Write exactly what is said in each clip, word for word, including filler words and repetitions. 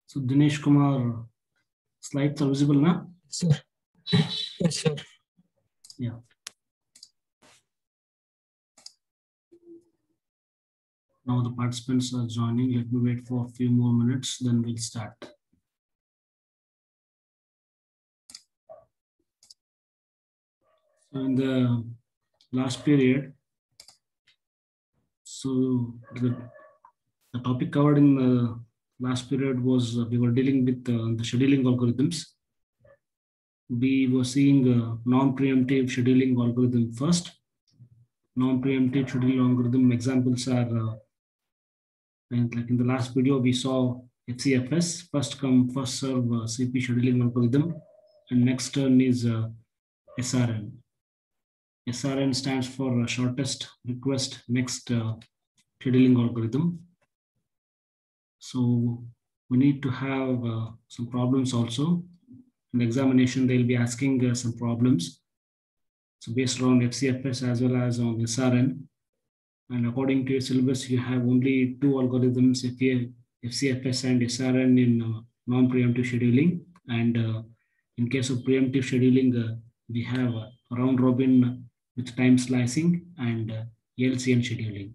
So Dinesh Kumar, slides are visible now? Sir. Yes, sir. Yeah. Now the participants are joining. Let me wait for a few more minutes, then we'll start. So in the last period, so the, the topic covered in the last period was uh, we were dealing with uh, the scheduling algorithms. We were seeing uh, non-preemptive scheduling algorithm first. Non-preemptive scheduling algorithm examples are, uh, and like in the last video, we saw F C F S, first come, first serve uh, C P scheduling algorithm, and next turn is uh, S R N. S R N stands for uh, shortest request next uh, scheduling algorithm. So we need to have uh, some problems also. In the examination, they'll be asking uh, some problems. So based on F C F S as well as on S R N. And according to your syllabus, you have only two algorithms, F C F S and S R N in uh, non-preemptive scheduling. And uh, in case of preemptive scheduling, uh, we have uh, round robin with time slicing and uh, L C N scheduling.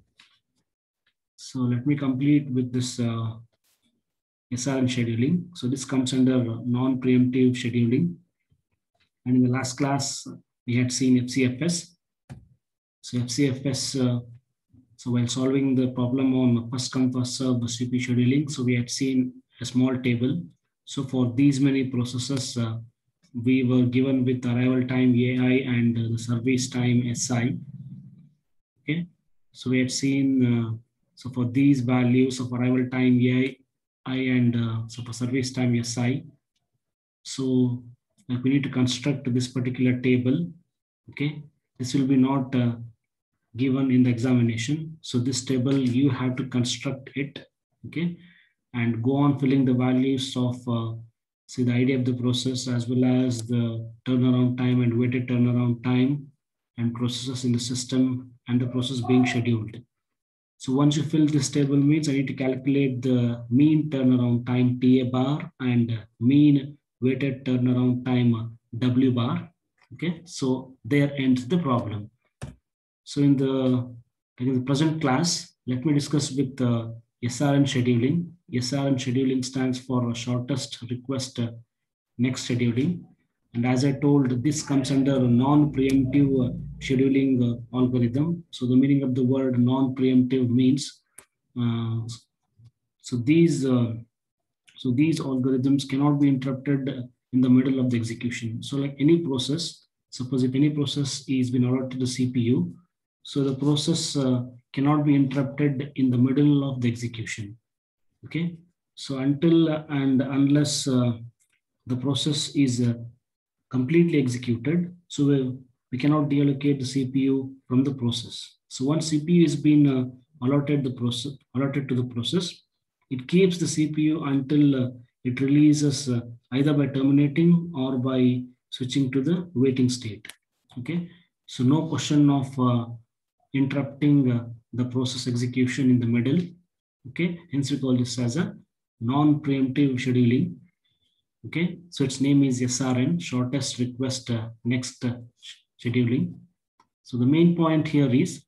So let me complete with this uh, S R N scheduling. So this comes under non-preemptive scheduling. And in the last class, we had seen F C F S. So F C F S, uh, so while solving the problem on first come first serve C P scheduling, so we had seen a small table. So for these many processes, uh, we were given with arrival time A I and uh, the service time S I. Okay, so we had seen, uh, so for these values of arrival time A I, I and uh, so for service time S I, so like we need to construct this particular table. Okay, this will be not uh, given in the examination. So this table, you have to construct it, okay, and go on filling the values of, uh, see the idea of the process as well as the turnaround time and weighted turnaround time and processes in the system and the process being scheduled. So once you fill this table means I need to calculate the mean turnaround time T A bar and mean weighted turnaround time W bar. Okay, so there ends the problem. So in the, in the present class, let me discuss with uh, S R N scheduling. S R N scheduling stands for shortest request uh, next scheduling. And as I told, this comes under non-preemptive uh, scheduling uh, algorithm. So the meaning of the word non-preemptive means, uh, so these uh, so these algorithms cannot be interrupted in the middle of the execution. So like any process, suppose if any process is been allotted to the C P U, so the process uh, cannot be interrupted in the middle of the execution. Okay, so until and unless uh, the process is uh, completely executed, so we, we cannot deallocate the C P U from the process. So once C P U is been uh, allotted the process allotted to the process, it keeps the C P U until uh, it releases uh, either by terminating or by switching to the waiting state. Okay, so no question of uh, interrupting uh, the process execution in the middle. Okay, hence we call this as a non-preemptive scheduling. Okay, so its name is S R N, shortest request uh, next uh, scheduling. So the main point here is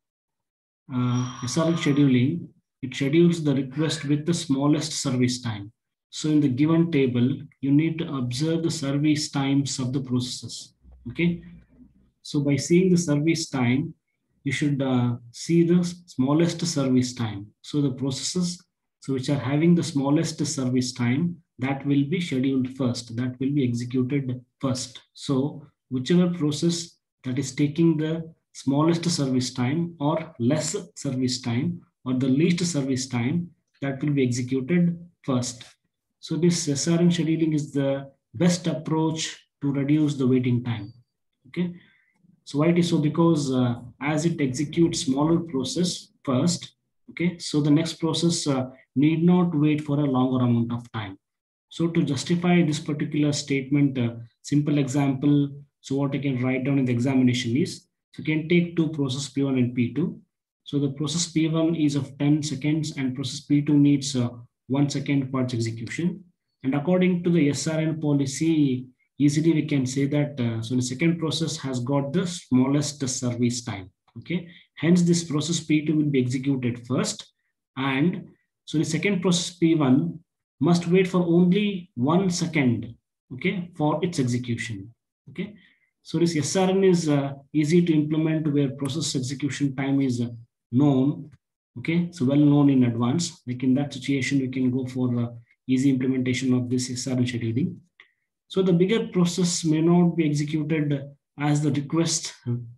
uh, S R N scheduling. It schedules the request with the smallest service time. So in the given table, you need to observe the service times of the processes. Okay, so by seeing the service time, you should uh, see the smallest service time. So the processes, so which are having the smallest service time, that will be scheduled first, that will be executed first. So whichever process that is taking the smallest service time or less service time or the least service time, that will be executed first. So this S R N scheduling is the best approach to reduce the waiting time. Okay. So why it is so? Because uh, as it executes smaller process first, okay, so the next process uh, need not wait for a longer amount of time. So to justify this particular statement, uh, simple example, so what I can write down in the examination is, so you can take two process P one and P two. So the process P one is of ten seconds and process P two needs uh, one second for its execution. And according to the S R N policy, easily we can say that, uh, so the second process has got the smallest service time. Okay. Hence this process P two will be executed first. And so the second process P one must wait for only one second, okay, for its execution. Okay. So this S R N is uh, easy to implement where process execution time is uh, known. Okay. So well known in advance. Like in that situation, we can go for uh, easy implementation of this S R N scheduling. So the bigger process may not be executed as the request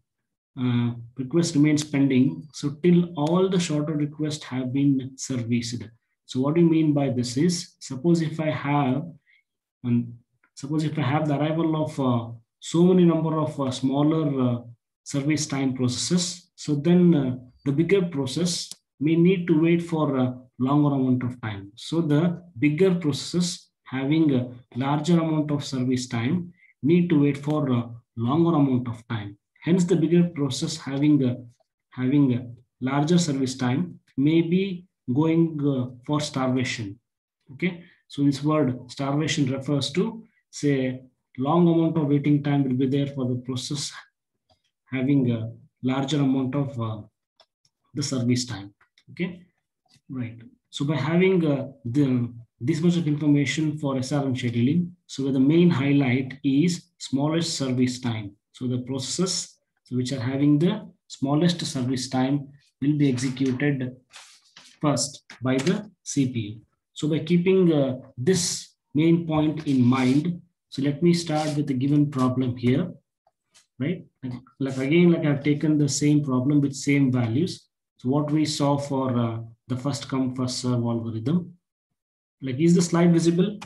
uh, request remains pending. So till all the shorter requests have been serviced. So what do you mean by this is, suppose if I have, um, suppose if I have the arrival of uh, so many number of uh, smaller uh, service time processes, so then uh, the bigger process may need to wait for a longer amount of time. So the bigger processes having a larger amount of service time need to wait for a longer amount of time. Hence, the bigger process having a, having a larger service time may be going uh, for starvation. Okay, so this word starvation refers to, say, long amount of waiting time will be there for the process having a larger amount of uh, the service time. Okay, right. So by having uh, the this much of information for S R M scheduling, so the main highlight is smallest service time. So the processes which are having the smallest service time will be executed first by the C P U. So by keeping uh, this main point in mind, so let me start with the given problem here, right? Like, like again, like I've taken the same problem with same values. So what we saw for uh, the first come first serve algorithm, like is the slide visible?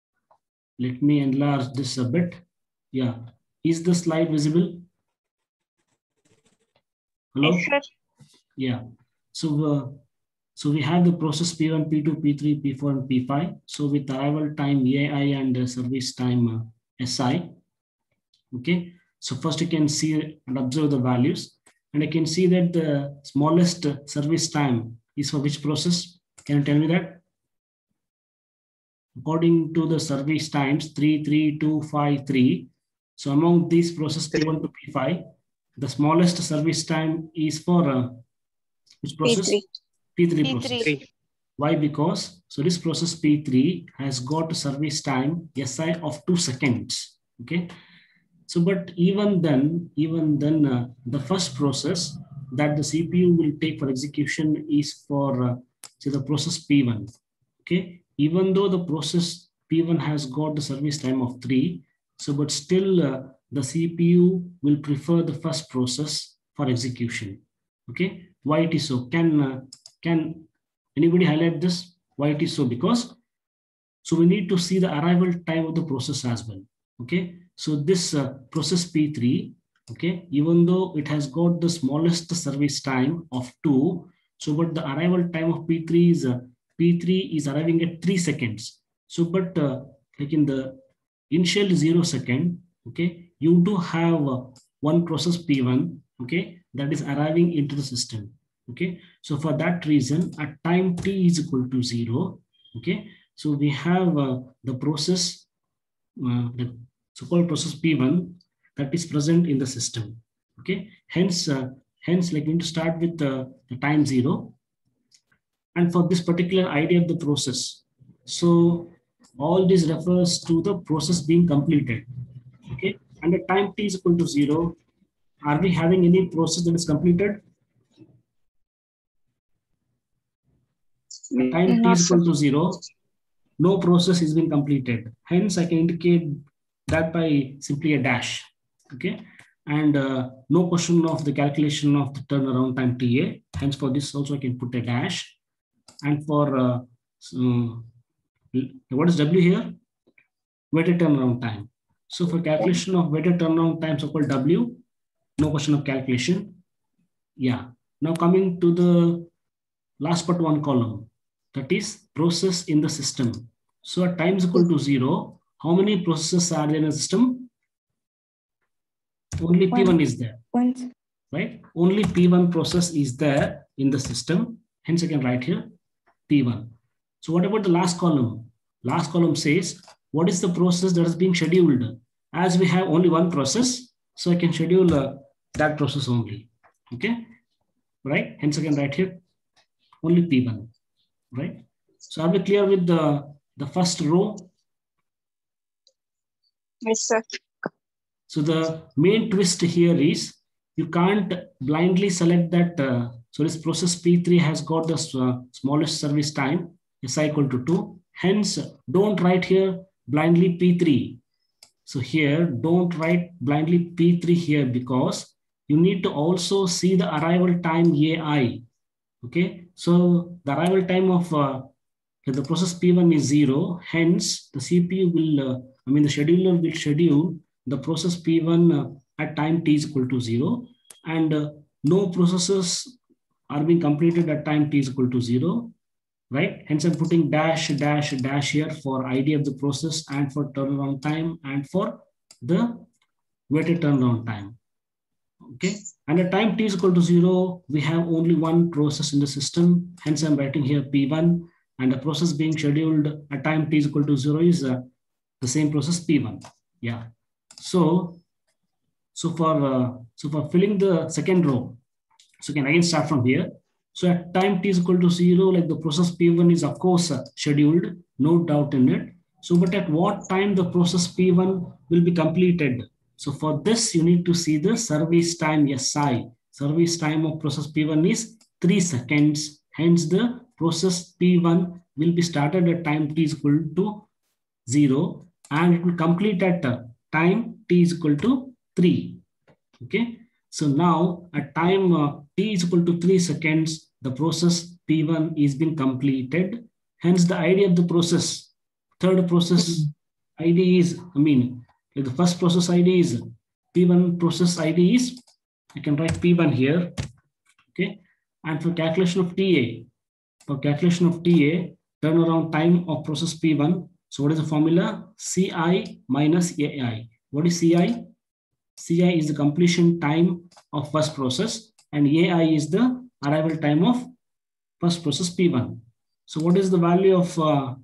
Let me enlarge this a bit. Yeah, is the slide visible? Hello? Yes, sir. Yeah, so uh, so we have the process P one, P two, P three, P four, and P five. So with arrival time A I and uh, service time uh, S I. Okay, so first you can see and observe the values, and I can see that the smallest uh, service time is for which process? Can you tell me that? According to the service times three, three, two, five, three. So among these process P one to P five, the smallest service time is for uh, which process? P three. P three process. P three. Why? Because so this process P three has got a service time S I of two seconds. Okay. So, but even then, even then, uh, the first process that the C P U will take for execution is for uh, say the process P one. Okay. Even though the process P one has got the service time of three, so but still uh, the C P U will prefer the first process for execution. Okay. Why it is so? Can uh, can anybody highlight this? Why it is so? Because so we need to see the arrival time of the process as well. Okay. So this uh, process P three, okay, even though it has got the smallest service time of two, so but the arrival time of P three is uh, P three is arriving at three seconds. So but uh, like in the initial zero second, okay, you do have uh, one process P one, okay, that is arriving into the system. Okay, so for that reason, at time t is equal to zero, okay, so we have uh, the process, uh, the so-called process P one that is present in the system. Okay, hence, uh, hence, like we need to start with uh, the time zero, and for this particular idea of the process, so all this refers to the process being completed. Okay, and the time t is equal to zero. Are we having any process that is completed? At time t is equal to zero, no process is being completed. Hence, I can indicate that by simply a dash. Okay, and uh, no question of the calculation of the turnaround time T A. Hence, for this also I can put a dash. And for uh, so, what is W here? Weighted turnaround time. So for calculation of weighted turnaround time, so-called W, no question of calculation. Yeah. Now coming to the last but one column, that is process in the system. So at time is equal to zero, how many processes are there in the system? Only P one is there, One. right? Only P one process is there in the system. Hence I can write here P one. So what about the last column? last column says, what is the process that is being scheduled? As we have only one process, so I can schedule uh, that process only. Okay, right? Hence I can write here only P one, right? So are we clear with the, the first row? Yes, sir. So the main twist here is you can't blindly select that. Uh, so this process P three has got the uh, smallest service time, S I equal to two. Hence, don't write here blindly P three. So here, don't write blindly P three here because you need to also see the arrival time A I. Okay, so the arrival time of uh, the process P one is zero. Hence, the C P U will, uh, I mean, the scheduler will schedule the process P one uh, at time t is equal to zero, and uh, no processes are being completed at time t is equal to zero, right? Hence, I'm putting dash, dash, dash here for I D of the process and for turnaround time and for the weighted turnaround time. Okay, and at time t is equal to zero, we have only one process in the system. Hence, I'm writing here P one, and the process being scheduled at time t is equal to zero is uh, the same process P one. Yeah. So, so for uh, so for filling the second row, so can again start from here. So at time t is equal to zero, like the process P one is of course uh, scheduled, no doubt in it. So, but at what time the process P one will be completed? So for this, you need to see the service time S I. Service time of process P one is three seconds. Hence, the process P one will be started at time t is equal to zero, and it will complete at uh, time t is equal to three. Okay. So now at time uh, t is equal to three seconds, the process P one is being completed. Hence, the I D of the process, third process I D is, I mean, the first process I D is P one process I D is, I can write P one here. Okay. And for calculation of T A, for calculation of T A, turnaround time of process P one. So what is the formula? C I minus A I. What is C I? C I is the completion time of first process, and A I is the arrival time of first process P one. So what is the value of uh,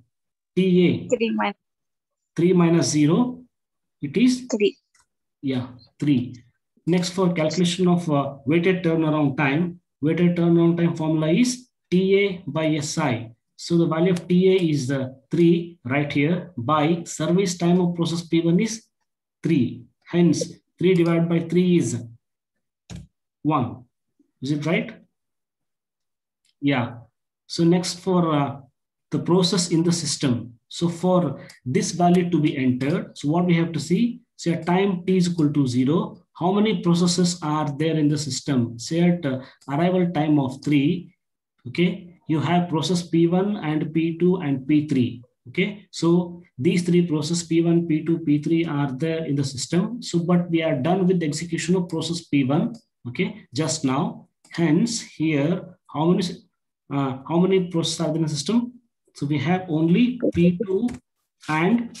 T A? Three minus three minus zero. It is? three. Yeah, three. Next, for calculation of uh, weighted turnaround time, weighted turnaround time formula is T A by S I. So the value of T A is the uh, three right here by service time of process P one is three. Hence, three divided by three is one. Is it right? Yeah. So next, for uh, the process in the system. So for this value to be entered, so what we have to see, say at time t is equal to zero, how many processes are there in the system? Say at uh, arrival time of three, okay, you have process P one and P two and P three. Okay, so these three processes P one, P two, P three are there in the system. So, but we are done with the execution of process P one, okay, just now. Hence, here, how many, uh, how many processes are there in the system? So we have only P two and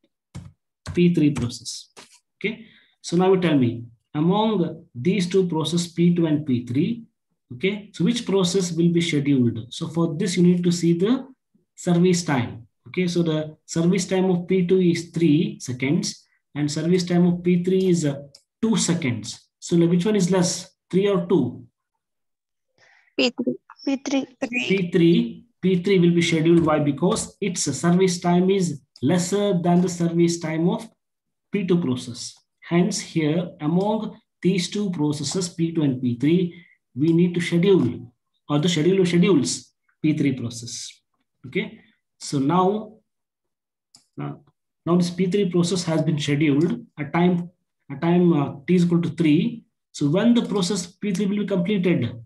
P three process. Okay. So now you tell me, among these two processes, P two and P three, okay, so which process will be scheduled? So for this, you need to see the service time. Okay, so the service time of P two is three seconds and service time of P three is uh, two seconds. So which one is less, three or two? P three. P three. P three. P three will be scheduled. Why? Because its service time is lesser than the service time of P two process. Hence, here among these two processes, P two and P three, we need to schedule, or the scheduler schedules P three process. Okay. So now, now, now this P three process has been scheduled at time, at time uh, t is equal to three. So when the process P three will be completed?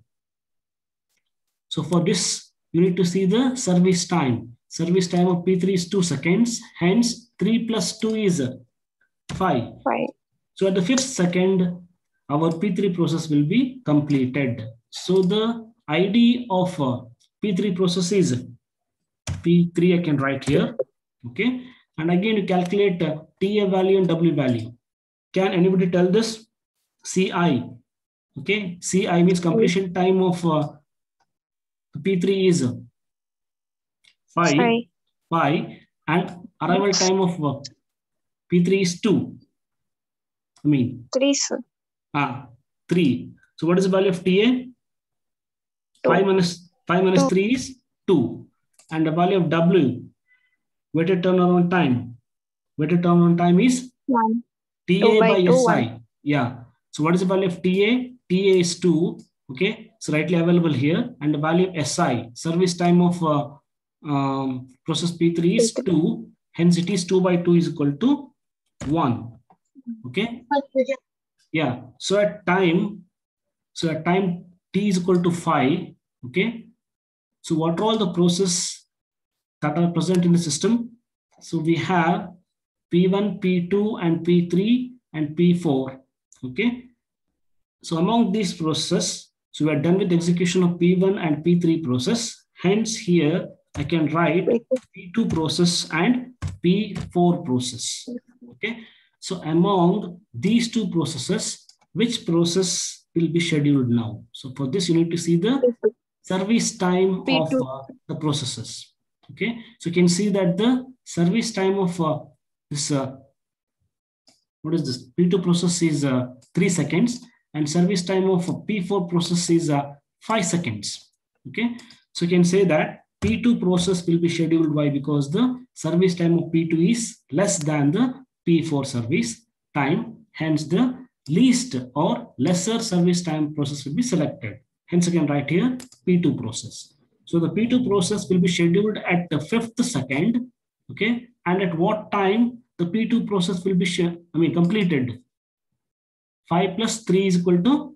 So for this, you need to see the service time. Service time of P three is two seconds. Hence, three plus two is five. Five. So at the fifth second, our P three process will be completed. So the I D of uh, P three process is P three, I can write here. Okay. And again, you calculate uh, T A value and W value. Can anybody tell this? C I. Okay. C I means completion time of uh, P three is five. Five. Five. And arrival time of uh, P three is two. I mean, three, sir. Ah, three. So what is the value of T A? five minus five minus Two. three is two. And the value of W, weighted turnaround time. Weighted turnaround time is One. T Two A by by two, S I. one. Yeah. So what is the value of T A? T A is two. Okay. So rightly available here. And the value of S I, service time of uh, um, process P three is P three. two. Hence it is two by two is equal to one. Okay. Yeah. So at time, so at time T is equal to five. Okay. So what are all the processes that are present in the system? So we have P one, P two, and P three, and P four. Okay. So among these processes, so we are done with the execution of P one and P three process. Hence here I can write P two process and P four process. Okay. So among these two processes, which process will be scheduled now? So for this, you need to see the service time P two. of uh, the processes. Okay. So you can see that the service time of uh, this, uh, what is this? P two process is uh, three seconds, and service time of uh, P four process is uh, five seconds. Okay. So you can say that P two process will be scheduled. Why? Because the service time of P two is less than the P four service time. Hence, the least or lesser service time process will be selected. Hence, I can write here P two process. So the P two process will be scheduled at the fifth second. Okay. And at what time the P two process will be, I mean, completed? five plus three is equal to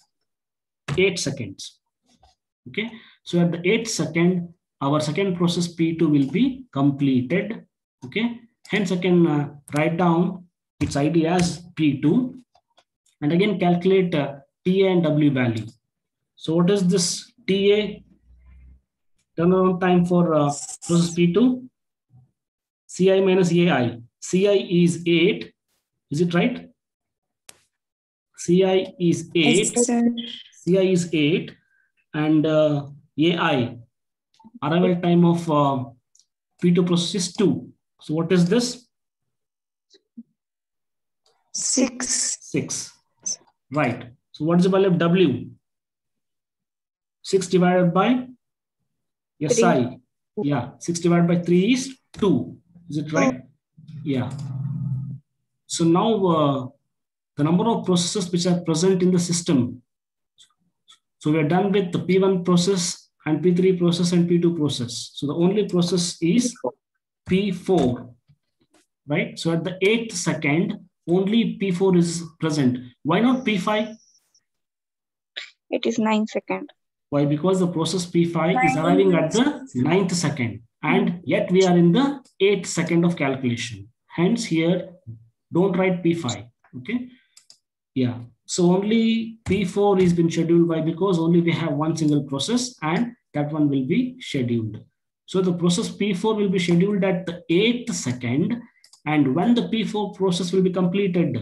eight seconds. Okay. So at the eighth second, our second process P two will be completed. Okay. Hence, I can uh, write down its I D as P two and again calculate uh, T A and W value. So what is this T A turnaround time for uh, process P two? C I minus A I. C I is eight. Is it right? C I is eight. Yes, sir. C I is eight. And uh, A I, arrival time of uh, P two process is two. So what is this? Six. six. Right. So what is the value of W? six divided by S I. Yeah, six divided by three is two. Is it right? Yeah. So now uh, the number of processes which are present in the system. So we are done with the P one process and P three process and P two process. So the only process is P four, right? So at the eighth second, only P four is present. Why not P five? It is nine second. Why? Because the process P five is arriving at the ninth second, and yet we are in the eighth second of calculation. Hence here, don't write P five. Okay. Yeah. So only P four is been scheduled. Why? Because only we have one single process and that one will be scheduled. So the process P four will be scheduled at the eighth second. And when the P four process will be completed,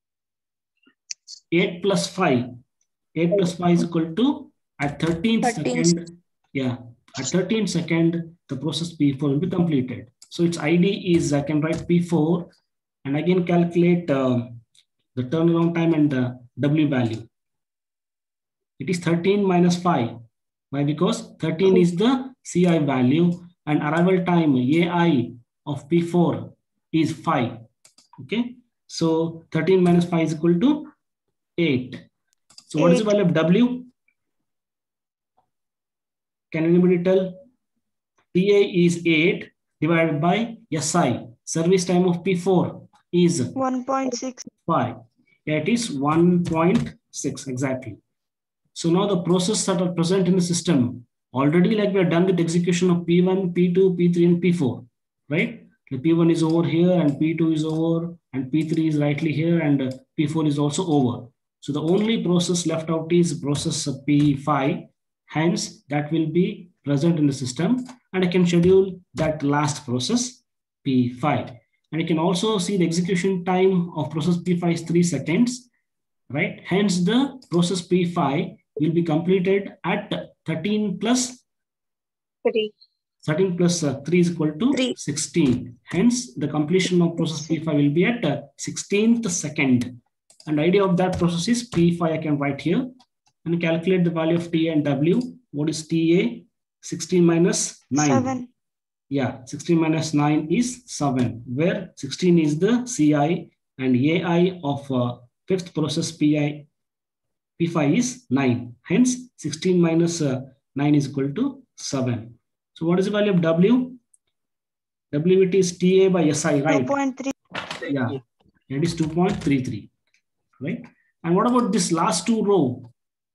eight plus five, eight plus five is equal to at thirteenth second. Yeah. At thirteenth second, the process P four will be completed. So its I D is, I can write P four and again calculate uh, the turnaround time and the W value. It is thirteen minus five. Why? Because thirteen is the C I value and arrival time A I of P four is five. Okay. So thirteen minus five is equal to eight. So what is the value of W? Can anybody tell? T A is eight divided by S I. Service time of P four is one point six. five. Yeah, it is one point six exactly. So now the processes that are present in the system, already like we are done with execution of P one, P two, P three, and P four, right? The P one is over here and P two is over and P three is rightly here and uh, P four is also over. So the only process left out is process P five. Hence, that will be present in the system and I can schedule that last process P five. And you can also see the execution time of process P five is three seconds, right? Hence, the process P five will be completed at thirteen plus Three. thirteen plus uh, three is equal to three. sixteen. Hence, the completion of process P five will be at uh, sixteenth second. And idea of that process is P five I can write here and calculate the value of T A and W. What is T A? sixteen minus nine. seven. Yeah, sixteen minus nine is seven, where sixteen is the C I and A I of uh, fifth process P I, P five is nine. Hence, sixteen minus uh, nine is equal to seven. So what is the value of W? W it is T A by S I, right? two point three. Yeah, it is two point three three, right? And what about this last two row?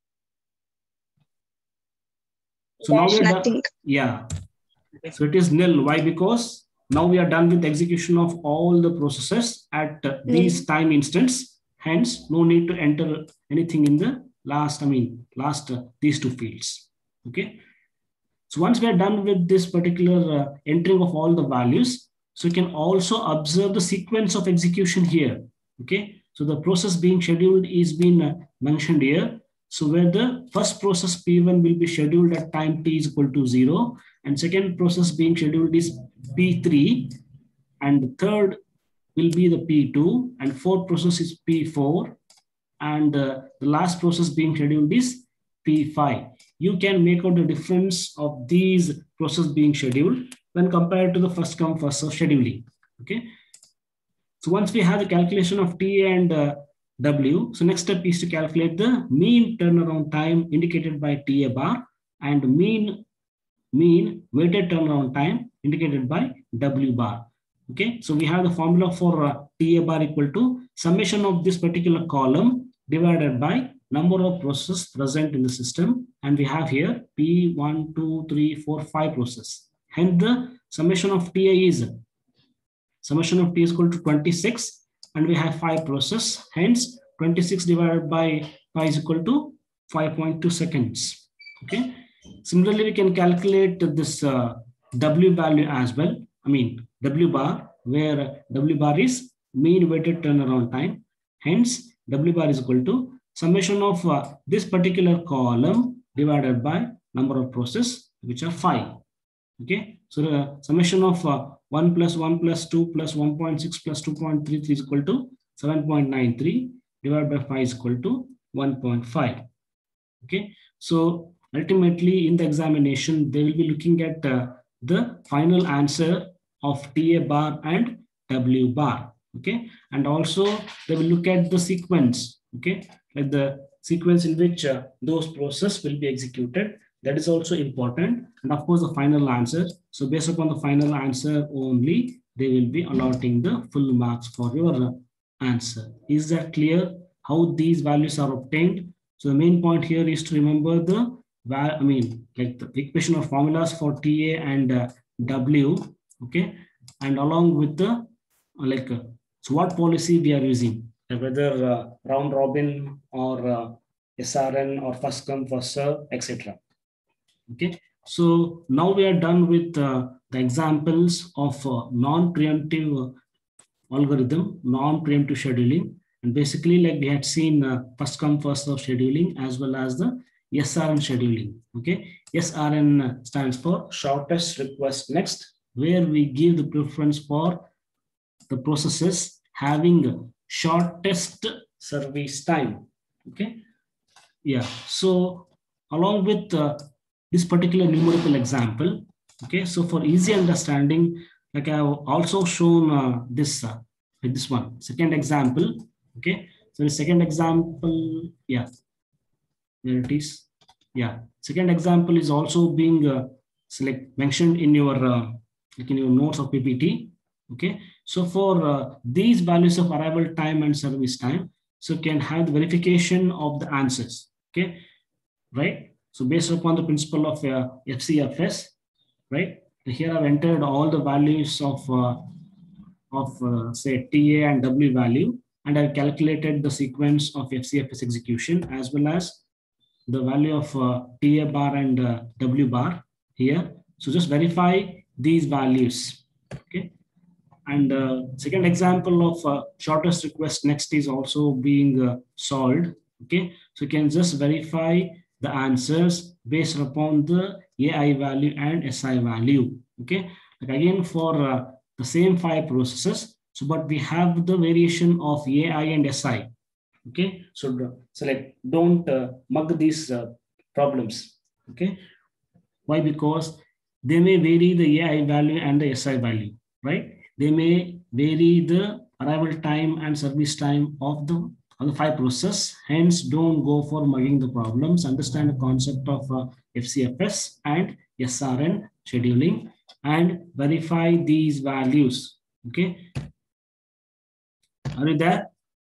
So now we are done. Yeah. So it is nil. Why? Because now we are done with execution of all the processes at uh, these time instance. Hence, no need to enter anything in the last, I mean, last uh, these two fields. Okay. So once we are done with this particular uh, entering of all the values, so you can also observe the sequence of execution here. Okay. So the process being scheduled is being uh, mentioned here. So where the first process P one will be scheduled at time t is equal to zero, and second process being scheduled is P three, and the third will be the P two, and fourth process is P four, and uh, the last process being scheduled is P five. You can make out the difference of these processes being scheduled when compared to the first come first serve scheduling. Okay. So once we have the calculation of T A and uh, W, so next step is to calculate the mean turnaround time indicated by T A bar and mean mean weighted turnaround time indicated by W bar. Okay, so we have the formula for uh, T A bar equal to summation of this particular column divided by number of processes present in the system, and we have here P one, two, three, four, five processes. Hence the summation of T A is summation of T is equal to twenty-six. And we have five processes. Hence, twenty-six divided by five is equal to five point two seconds. Okay. Similarly, we can calculate this uh, W value as well. I mean, W bar, where W bar is mean weighted turnaround time. Hence, W bar is equal to summation of uh, this particular column divided by number of processes, which are five. Okay. So the summation of uh, one plus one plus two plus one point six plus two point three three is equal to seven point nine three divided by five is equal to one point five. Okay. So ultimately in the examination, they will be looking at uh, the final answer of T A bar and W bar. Okay. And also they will look at the sequence. Okay. Like the sequence in which uh, those processes will be executed. That is also important. And of course, the final answer. So based upon the final answer only, they will be allotting the full marks for your answer. Is that clear how these values are obtained? So the main point here is to remember the, I mean, like the equation or formulas for T A and uh, W, okay? And along with the, like, uh, so what policy we are using, like whether uh, round robin or uh, S R N or first come, first serve, et cetera. Okay, so now we are done with uh, the examples of uh, non-preemptive uh, algorithm, non-preemptive scheduling. And basically, like we had seen uh, first come, first serve scheduling as well as the S R N scheduling. Okay, S R N stands for shortest request next, where we give the preference for the processes having shortest service time. Okay, yeah, so along with uh, this particular numerical example, okay, so for easy understanding, like I have also shown uh, this uh, with this one second example. Okay, so the second example, yeah, there it is. Yeah, second example is also being uh, select mentioned in your uh, like in your notes of P P T. Okay, so for uh, these values of arrival time and service time, so you can have the verification of the answers. Okay, right. So based upon the principle of uh, F C F S, right? Here I've entered all the values of uh, of uh, say T A and W value, and I've calculated the sequence of F C F S execution as well as the value of uh, T A bar and uh, W bar here. So just verify these values. Okay. And uh, second example of uh, shortest request next is also being uh, solved. Okay. So you can just verify the answers based upon the A I value and S I value. Okay, like again for uh, the same five processes. So, but we have the variation of A I and S I. Okay, so, so like don't uh, mug these uh, problems. Okay, why? Because they may vary the A I value and the S I value, right? They may vary the arrival time and service time of the, of the five process. Hence, don't go for mugging the problems. Understand the concept of uh, F C F S and S R N scheduling and verify these values. Okay. Are you there?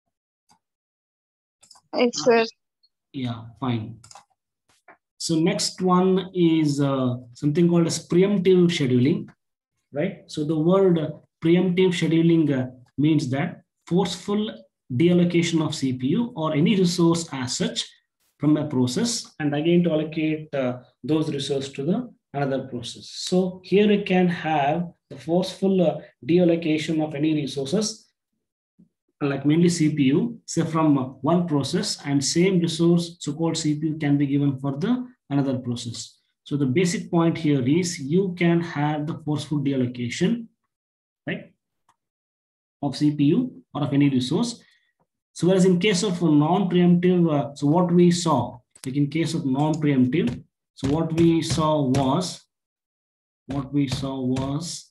Yes, sir. Yeah, fine. So next one is uh, something called as preemptive scheduling, right? So the word uh, preemptive scheduling uh, means that forceful deallocation of C P U or any resource as such from a process, and again to allocate uh, those resources to the another process. So here you can have the forceful uh, deallocation of any resources, like mainly C P U, say from one process, and same resource, so-called C P U, can be given for the another process. So the basic point here is you can have the forceful deallocation, right, of C P U or of any resource. So whereas in case of non-preemptive, uh, so what we saw, like in case of non-preemptive, so what we saw was, what we saw was,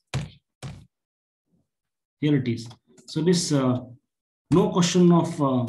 here it is. So this, uh, no question of, uh,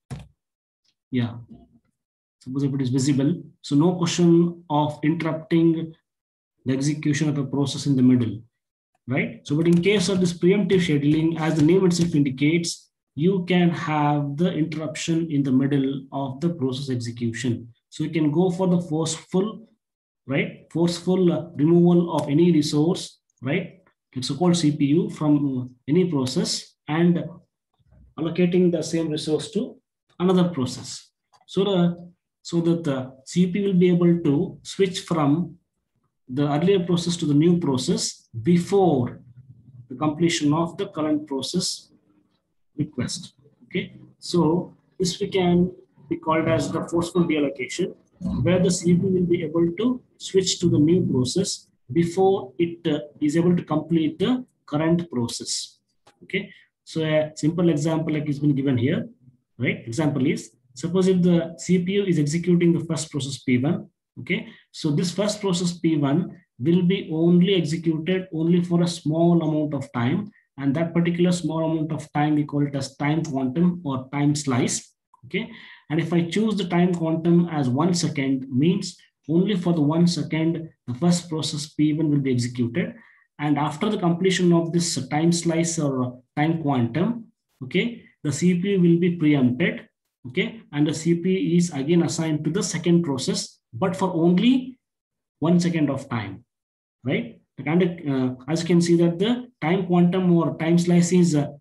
yeah, suppose if it is visible, so no question of interrupting the execution of a process in the middle, right? So, but in case of this preemptive scheduling, as the name itself indicates, you can have the interruption in the middle of the process execution. So you can go for the forceful, right? Forceful uh, removal of any resource, right? It's so-called C P U from any process and allocating the same resource to another process. So the so that the C P U will be able to switch from the earlier process to the new process before the completion of the current process request. Okay, so this we can be called as the forceful deallocation, where the C P U will be able to switch to the new process before it uh, is able to complete the current process. Okay, so a simple example like it's been given here, right? Example is, suppose if the C P U is executing the first process P one, okay, so this first process P one will be only executed only for a small amount of time, and that particular small amount of time we call it as time quantum or time slice. Okay, and if I choose the time quantum as one second, means only for the one second the first process P one will be executed, and after the completion of this time slice or time quantum, okay, the C P U will be preempted, okay, and the C P U is again assigned to the second process, but for only one second of time, right? And uh, as you can see that the time quantum or time slice is, uh,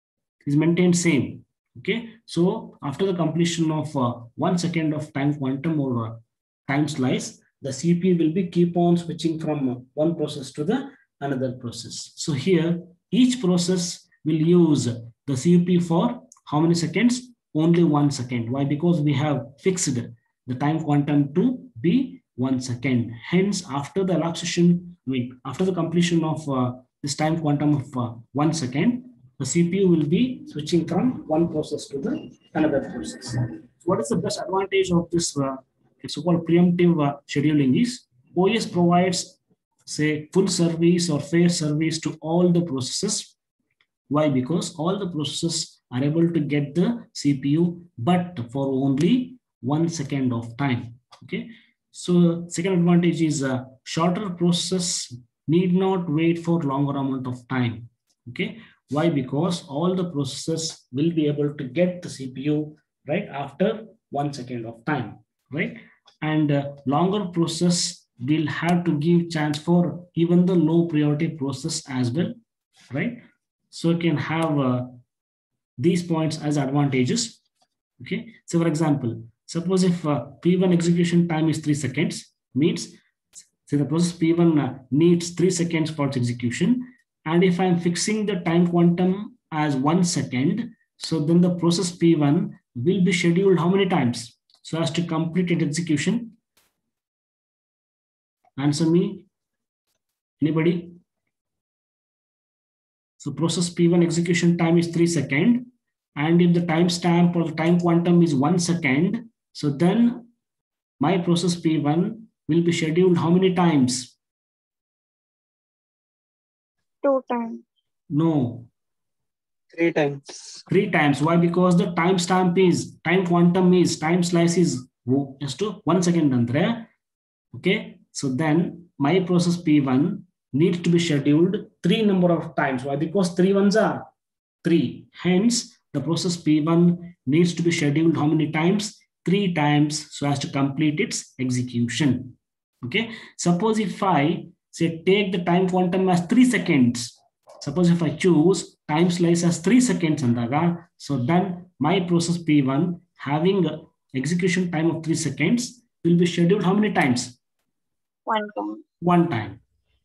is maintained same. Okay, so after the completion of uh, one second of time quantum or uh, time slice, the C P U will be keep on switching from one process to the another process. So here each process will use the C P U for how many seconds? Only one second. Why? Because we have fixed the time quantum to be one second. Hence, after the elapsation, I mean, after the completion of uh, this time quantum of uh, one second, the C P U will be switching from one process to the another process. So what is the best advantage of this? Uh, it's called preemptive uh, scheduling is O S provides, say, full service or fair service to all the processes. Why? Because all the processes are able to get the C P U, but for only one second of time. Okay. So second advantage is a shorter process need not wait for longer amount of time. Okay. Why? Because all the processes will be able to get the C P U right after one second of time, right? And uh, longer process will have to give chance for even the low priority process as well, right? So you can have uh, these points as advantages. Okay. So for example, suppose if uh, P one execution time is three seconds, means say the process P one uh, needs three seconds for its execution. And if I'm fixing the time quantum as one second, so then the process P one will be scheduled how many times? So as to complete its execution. Answer me. Anybody? So process P one execution time is three seconds. And if the timestamp or the time quantum is one second, so then my process P one will be scheduled how many times? Two times. No. Three times. Three times. Why? Because the timestamp is, time quantum is, time slice is just to one second. Andre. Okay. So then my process P one needs to be scheduled three number of times. Why? Because three ones are three. Hence, the process P one needs to be scheduled how many times? Three times, so as to complete its execution. Okay. Suppose if I say take the time quantum as three seconds. Suppose if I choose time slice as three seconds, andaga, so then my process P one having execution time of three seconds will be scheduled how many times? One time. One time.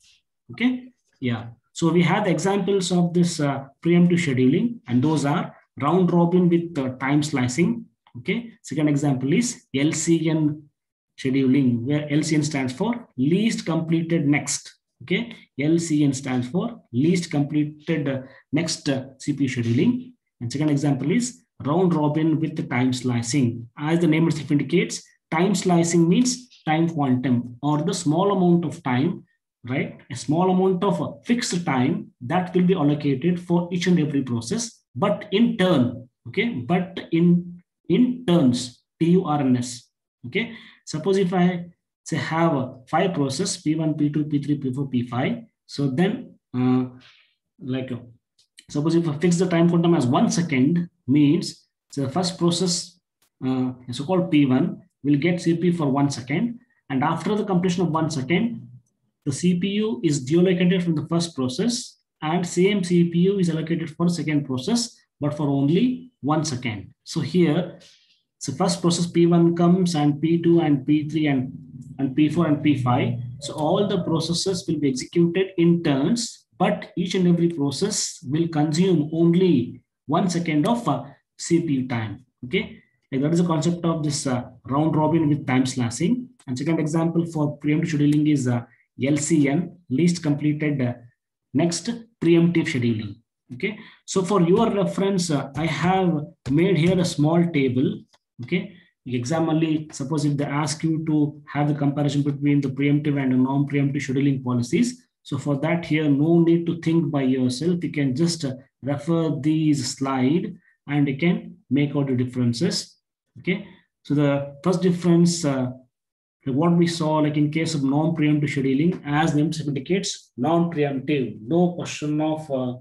Okay. Yeah. So we have examples of this uh, preemptive scheduling, and those are round robin with uh, time slicing. Okay. Second example is L C N scheduling, where L C N stands for least completed next. Okay. L C N stands for least completed uh, next uh, C P U scheduling. And second example is round robin with the time slicing. As the name itself indicates, time slicing means time quantum, or the small amount of time, right? A small amount of fixed time that will be allocated for each and every process, but in turn, okay? But in, in turns, T U R N S, okay? Suppose if I say have five process, P one, P two, P three, P four, P five. So then uh, like, uh, suppose if I fix the time quantum as one second, means the first process, uh, so-called P one, will get C P U for one second. And after the completion of one second, the C P U is deallocated from the first process, and same C P U is allocated for the second process, but for only one second. So here, so first process P one comes, and P two and P three and, and P four and P five. So all the processes will be executed in turns, but each and every process will consume only one second of uh, C P U time. Okay. Like that is the concept of this uh, round robin with time slicing. And second example for preemptive scheduling is uh, L C N, least completed uh, next preemptive scheduling. Okay. So for your reference, uh, I have made here a small table. Okay. Exam only, suppose if they ask you to have the comparison between the preemptive and the non-preemptive scheduling policies. So for that here, no need to think by yourself. You can just uh, refer these slide and you can make out the differences. Okay. So the first difference, uh, what we saw, like in case of non-preemptive scheduling, as the name indicates, non-preemptive, no question of uh,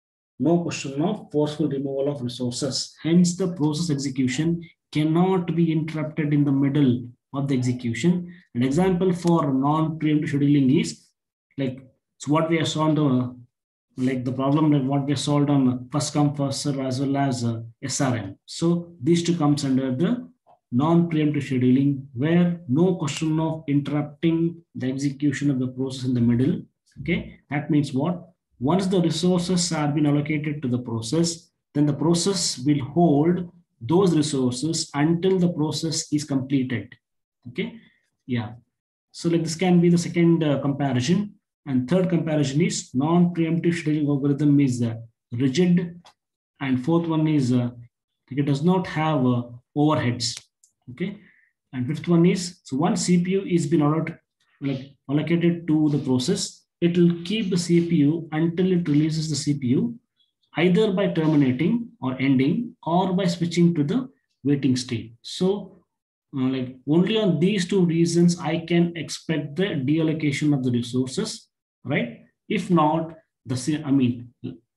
no question of forceful removal of resources. Hence, the process execution cannot be interrupted in the middle of the execution. An example for non-preemptive scheduling is like, so what we have solved, uh, like the problem that what we solved on first come first serve as well as uh, S R M. So these two comes under the non-preemptive scheduling, where no question of interrupting the execution of the process in the middle. Okay, that means what? Once the resources are been allocated to the process, then the process will hold those resources until the process is completed. Okay, yeah. So like this can be the second uh, comparison. And third comparison is non-preemptive scheduling algorithm is uh, rigid, and fourth one is uh, it does not have uh, overheads. Okay, and fifth one is, so once C P U is been allotted, like allocated to the process, it will keep the C P U until it releases the C P U, either by terminating or ending, or by switching to the waiting state. So uh, like only on these two reasons I can expect the deallocation of the resources, right? If not, the I mean,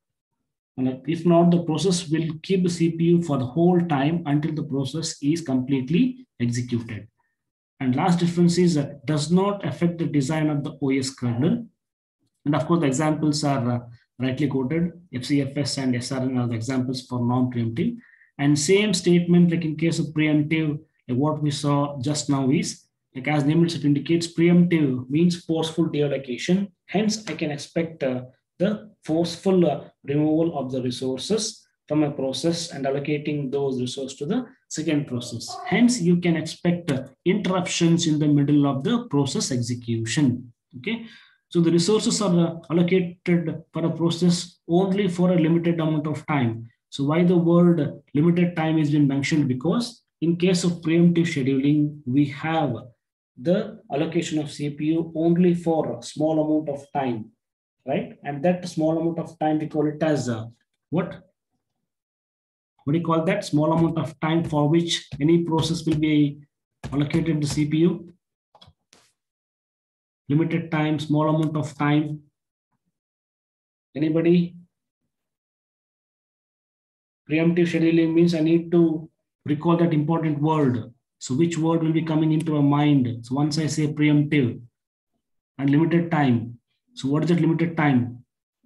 if not, the process will keep the C P U for the whole time until the process is completely executed. And last difference is uh, does not affect the design of the O S kernel. And of course, the examples are uh, rightly quoted. F C F S and S R N are the examples for non-preemptive. And same statement, like in case of preemptive, like what we saw just now is, like as name itself indicates, preemptive means forceful deallocation. Hence, I can expect uh, the forceful uh, removal of the resources from a process and allocating those resources to the second process. Hence, you can expect interruptions in the middle of the process execution. Okay, so the resources are allocated for a process only for a limited amount of time. So why the word limited time is been mentioned? Because in case of preemptive scheduling, we have the allocation of C P U only for a small amount of time, right? And that small amount of time, we call it as a, what? What do you call that? Small amount of time for which any process will be allocated to C P U. Limited time, small amount of time. Anybody? Preemptive scheduling means I need to recall that important word. So which word will be coming into our mind? So once I say preemptive and limited time. So what is that limited time?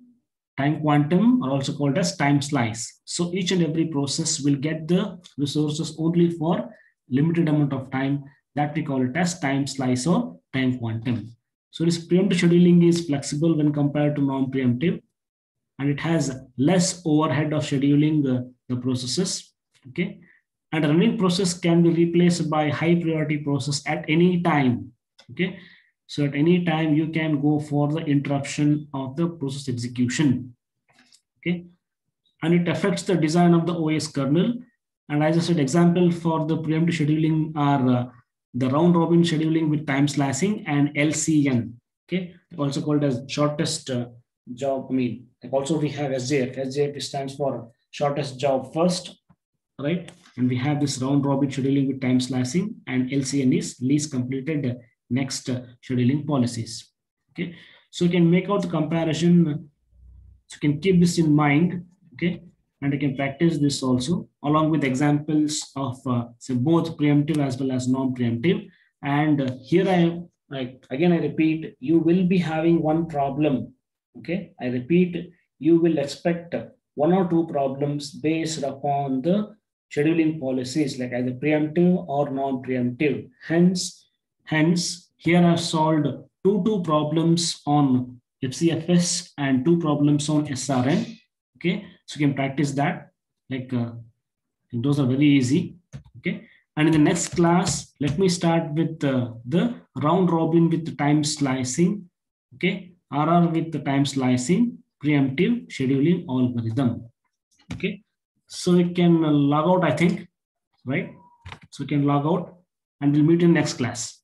Time quantum, or also called as time slice. So each and every process will get the resources only for limited amount of time. That we call it as time slice or time quantum. So this preemptive scheduling is flexible when compared to non-preemptive, and it has less overhead of scheduling the, the processes. Okay, and a running process can be replaced by high priority process at any time. Okay, so at any time you can go for the interruption of the process execution. Okay, and it affects the design of the O S kernel. And as I said, example for the preemptive scheduling are uh, the round robin scheduling with time slicing and L C N. Okay, also called as shortest uh, job. I mean, like also we have S J F. S J F stands for shortest job first, right? And we have this round robin scheduling with time slicing, and L C N is least completed next uh, scheduling policies. Okay, so you can make out the comparison. So you can keep this in mind. Okay, and you can practice this also along with examples of uh, say both preemptive as well as non-preemptive. And uh, here I like again I repeat, you will be having one problem. Okay, I repeat, you will expect one or two problems based upon the scheduling policies, like either preemptive or non-preemptive. Hence, hence here I've solved two two problems on F C F S and two problems on S R N. Okay, so you can practice that. Like uh, those are very easy. Okay, and in the next class, let me start with uh, the round robin with the time slicing. Okay, R R with the time slicing, preemptive scheduling algorithm. Okay, so you can log out, I think, right? So you can log out, and we'll meet in next class.